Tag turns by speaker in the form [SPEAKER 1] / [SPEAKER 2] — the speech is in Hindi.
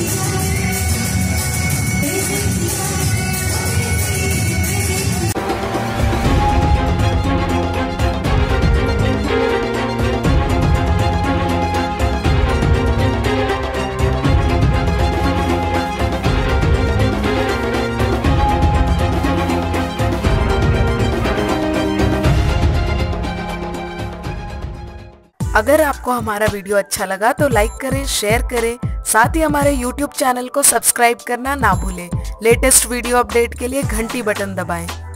[SPEAKER 1] अगर आपको हमारा वीडियो अच्छा लगा तो लाइक करें, शेयर करें, साथ ही हमारे YouTube चैनल को सब्सक्राइब करना ना भूलें। लेटेस्ट वीडियो अपडेट के लिए घंटी बटन दबाएं।